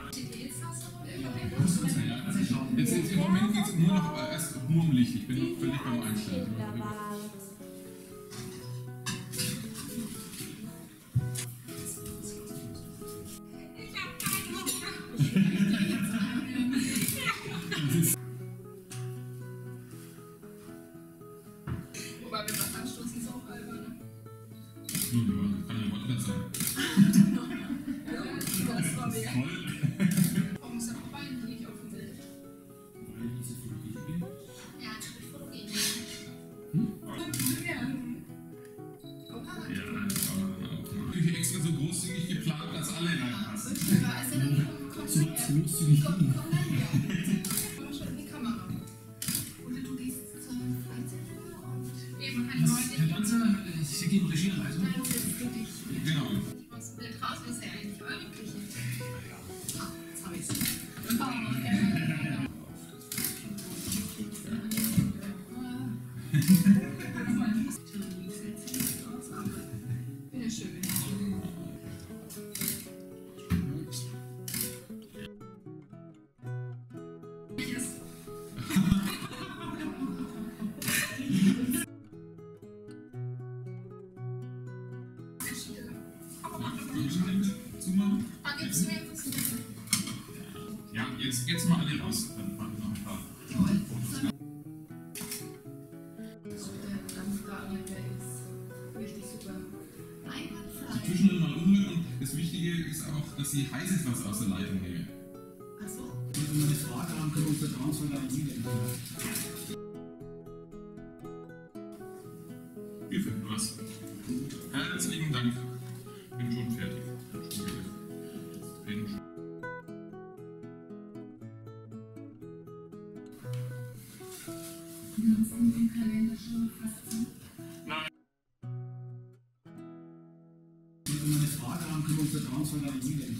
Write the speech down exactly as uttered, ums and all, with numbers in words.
Jetzt, jetzt im Moment geht es nur noch erst nur um Licht. Ich bin noch völlig beim Einstellen. Wobei, wenn man anstoßen, ist auch albern. Ja, kann ja mal sein. Das war mega. Voll. Warum ist da noch Wein nicht auf dem Bild? Weil diese Fotografie. Ja, das wird fotogen. Hm? Ja. Ja, natürlich extra so großzügig geplant, dass alle reinpassen. Also dann kommst du großzügig. Komm, komm dann her. Komm schon in die Kamera. Oder du gehst zur Freizeit und eben ein neues. Herr Danzer, Sie geben Regieanweisung. Nein, das ist für dich. Genau. Was Bild raus, was ist ja eigentlich eure Küche? Ah, jetzt hab ich's. Bitte schön. Zumachen. Ah, gibst du mir jetzt das? Ja, jetzt, jetzt mal alle raus. Dann machen wir noch ein paar. Toll. Der Dampfgarnier, der ist richtig super. Einwandfrei. Zwischendrin mal umrühren und das Wichtige ist auch, dass Sie heißes Wasser aus der Leitung nehmen. Achso. Wenn Sie mal eine Frage haben, können wir uns vertrauensvoll an Sie wenden. Wir finden was. Herzlichen Dank. Bin schon fertig. Bin schon. Nutzen den Kalender schon fast zu? Nein. Wenn Sie mal eine Frage haben, können wir uns vertrauensvoll an Sie wenden.